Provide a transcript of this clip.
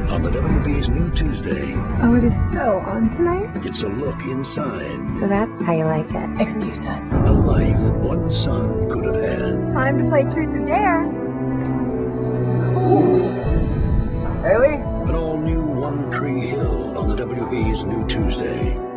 On the WB's New Tuesday. Oh, it is so on tonight? It's a look inside. So that's how you like it. Excuse us. A life one son could have had. Time to play Truth or Dare. Haley? An all-new One Tree Hill on the WB's New Tuesday.